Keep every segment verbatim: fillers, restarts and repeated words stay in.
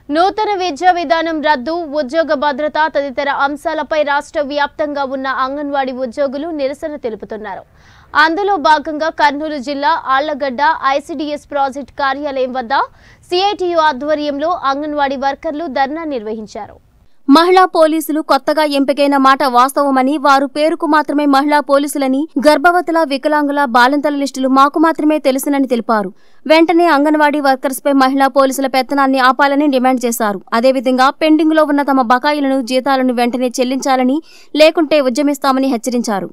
నూతన విద్యా విధానం రద్దు, ఉద్యోగ భద్రత తదితర అంశాలపై రాష్ట్ర వ్యాప్తంగా ఉన్న అంగన్వాడీ ఉద్యోగులు నిరసన తెలుపుతున్నారు. అందులో భాగంగా కర్నూలు జిల్లా ఆళ్లగడ్డ ఐసీడీఎస్ ప్రాజెక్ట్ కార్యాలయం వద్ద సిఐటియు ఆధ్వర్యంలో అంగన్వాడీ వర్కర్లు ధర్నా నిర్వహించారు. మహిళా పోలీసులు కొత్తగా ఎంపికైన మాట వాస్తవమని, వారు పేరుకు మాత్రమే మహిళా పోలీసులని, గర్భవతుల, వికలాంగుల, బాలింతల లిస్టులు మాకు మాత్రమే తెలుసునని తెలిపారు. వెంటనే అంగన్వాడీ వర్కర్స్ పై మహిళా పోలీసుల పెత్తనాన్ని ఆపాలని డిమాండ్ చేశారు. అదేవిధంగా పెండింగ్ లో ఉన్న తమ బకాయిలను, జీతాలను వెంటనే చెల్లించాలని, లేకుంటే ఉద్యమిస్తామని హెచ్చరించారు.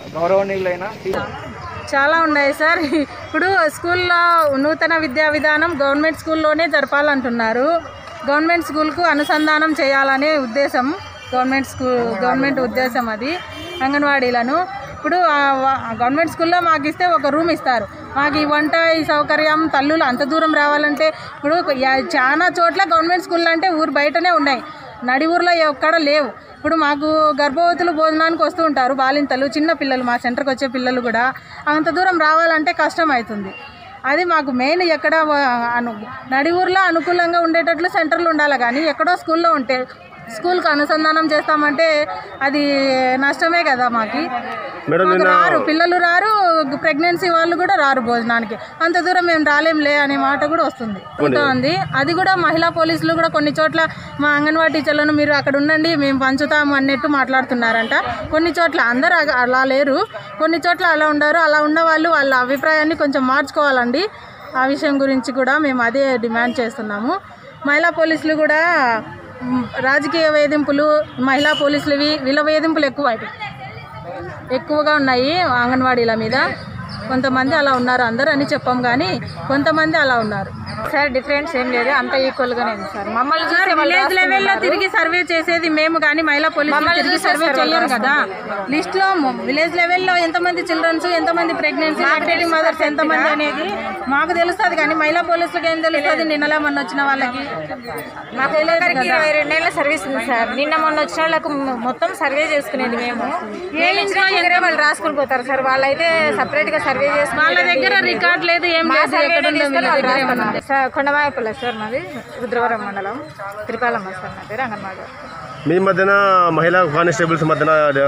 చాలా ఉన్నాయి సార్. ఇప్పుడు స్కూల్లో నూతన విద్యా విధానం గవర్నమెంట్ స్కూల్లోనే జరపాలంటున్నారు. గవర్నమెంట్ స్కూల్కు అనుసంధానం చేయాలనే ఉద్దేశం గవర్నమెంట్ స్కూల్ గవర్నమెంట్ ఉద్దేశం అది. అంగన్వాడీలను ఇప్పుడు గవర్నమెంట్ స్కూల్లో మాకు ఇస్తే ఒక రూమ్ ఇస్తారు. మాకు ఈ వంట, ఈ సౌకర్యం, తల్లులు అంత దూరం రావాలంటే ఇప్పుడు చాలా చోట్ల గవర్నమెంట్ స్కూల్ అంటే ఊరు బయటనే ఉన్నాయి, నడి ఊర్లో ఎక్కడ లేవు. ఇప్పుడు మాకు గర్భవతులు భోజనానికి వస్తూ ఉంటారు, బాలింతలు, చిన్న పిల్లలు, మా సెంటర్కి వచ్చే పిల్లలు కూడా అంత దూరం రావాలంటే కష్టం అవుతుంది. అది మాకు మెయిన్ ఎక్కడ అను నడి ఊర్లో అనుకూలంగా ఉండేటట్లు సెంటర్లు ఉండాలి, కానీ ఎక్కడో స్కూల్లో ఉంటే స్కూల్కి అనుసంధానం చేస్తామంటే అది నష్టమే కదా. మాకు రారు, పిల్లలు రారు, ప్రెగ్నెన్సీ వాళ్ళు కూడా రారు భోజనానికి. అంత దూరం మేము రాలేంలే అనే మాట కూడా వస్తుంది ఉంది. అది కూడా మహిళా పోలీసులు కూడా కొన్ని చోట్ల మా అంగన్వాడీ టీచర్లను మీరు అక్కడ ఉండండి మేము పంచుతాము అన్నట్టు మాట్లాడుతున్నారంట. కొన్ని చోట్ల అందరూ అలా లేరు, కొన్ని చోట్ల అలా ఉండరు. అలా ఉన్న వాళ్ళు వాళ్ళ అభిప్రాయాన్ని కొంచెం మార్చుకోవాలండి. ఆ విషయం గురించి కూడా మేము అదే డిమాండ్ చేస్తున్నాము. మహిళా పోలీసులు కూడా రాజకీయ వేధింపులు, మహిళా పోలీసులవి వీళ్ళ వేధింపులు ఎక్కువ ఎక్కువగా ఉన్నాయి అంగన్వాడీల మీద. కొంతమంది అలా ఉన్నారు, అందరూ అని చెప్పాం కానీ కొంతమంది అలా ఉన్నారు సార్. డిఫరెన్స్ ఏం లేదు, అంత ఈక్వల్గానే ఉంది సార్. మమ్మల్ని చూసి విలేజ్ లెవెల్లో తిరిగి సర్వే చేసేది మేము, కానీ మహిళా పోలీసులు తిరిగి సర్వే చేయరు కదా. లిస్ట్లో విలేజ్ లెవెల్లో ఎంతమంది చిల్డ్రన్స్, ఎంతమంది ప్రెగ్నెన్సీ, లాక్టేటింగ్ మదర్స్ ఎంతమంది అనేది మాకు తెలుస్తుంది, కానీ మహిళా పోలీసులకు ఏం తెలుస్తుంది? నిన్నలా మొన్న వచ్చిన వాళ్ళకి మాకు ఇరవై రెండేళ్ల సర్వీస్ ఉంది సార్. నిన్న మొన్న వచ్చిన వాళ్ళకు మొత్తం సర్వే చేసుకునేది మేము. వాళ్ళు రాసుకుని పోతారు సార్, వాళ్ళైతే సపరేట్ గా సర్వే చేసి వాళ్ళ దగ్గర రికార్డ్ లేదు, ఏం లేదు. కొండమాయపల్లి సార్, మాది రుద్రవరం మండలం, త్రిపాలమ్మ సార్ నా పేరు. అంగన్వాడీ మీ మధ్యన మహిళా కానిస్టేబుల్స్ మధ్యన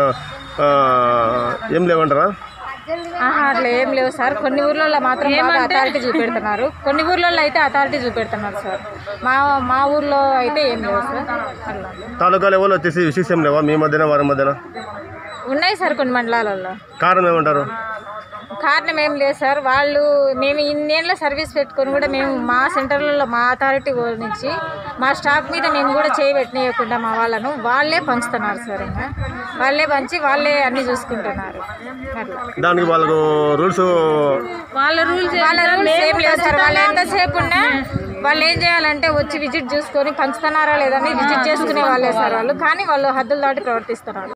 ఏం లేవంటారా? అట్లా ఏం లేవు సార్. కొన్ని ఊర్లలో మాత్రం అథారిటీ చూపెడుతున్నారు, కొన్ని ఊర్లలో అయితే అథారిటీ చూపెడుతున్నారు సార్. మా మా ఊర్లో అయితే ఏం లేవు సార్. అట్లా తాలూకా లెవెల్ వచ్చేసి విశేషం లేవా మీ మధ్యన వారి మధ్యన? ఉన్నాయి సార్ కొన్ని మండలాలలో. కారణం ఏమంటారు? కారణం ఏం లేదు సార్. వాళ్ళు మేము ఇన్నేళ్ళ సర్వీస్ పెట్టుకొని కూడా మేము మా సెంటర్లలో మా అథారిటీ నుంచి మా స్టాఫ్ మీద మేము కూడా చేయబెట్టనీయకుండా మా వాళ్ళను వాళ్ళే పంచుతున్నారు సార్. ఇంకా వాళ్ళే పంచి వాళ్ళే అన్ని చూసుకుంటున్నారు. దానికి వాళ్ళకు రూల్స్ వాళ్ళ రూల్స్ వాళ్ళ రూల్స్ ఏం లేదు సార్. వాళ్ళు ఎంతసేపు ఉన్నా వాళ్ళు ఏం చేయాలంటే వచ్చి విజిట్ చూసుకొని పంచుతున్నారా లేదని విజిట్ చేసుకునే వాళ్ళే సార్ వాళ్ళు, కానీ వాళ్ళు హద్దులు దాటి ప్రవర్తిస్తున్నారు.